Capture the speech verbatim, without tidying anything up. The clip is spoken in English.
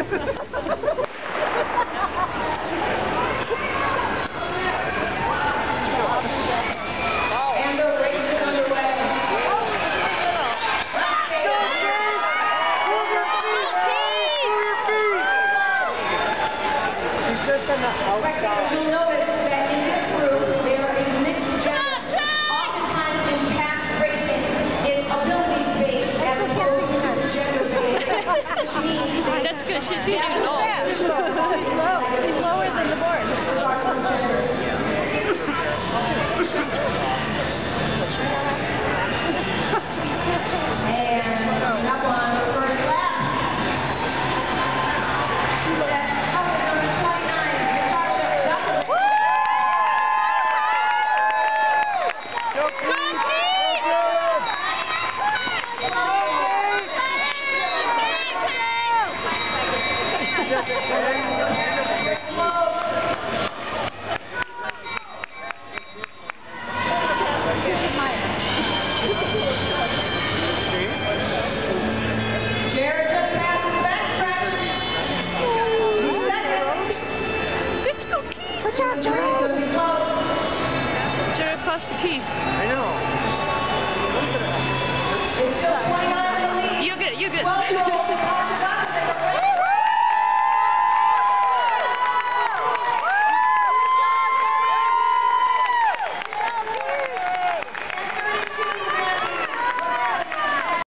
And the race is underway. He's just on the outside. You'll notice that in this group there is mixed gender. Oftentimes in past racing, it's abilities-based as opposed to gender-based, which means that's good. She's she's low. She's low. She's lower than the board. And coming up on the first lap, that's couple number twenty-nine, Natasha Duffy. Go, Pete! Jared just passed the backstretch. Second. Let's go, Keith. Good job, Jared. It's going to be close. Jared passed the piece. I know. It's still twenty-nine in the lead. You get it. You get it. twelve-year-old Natasha Duffy.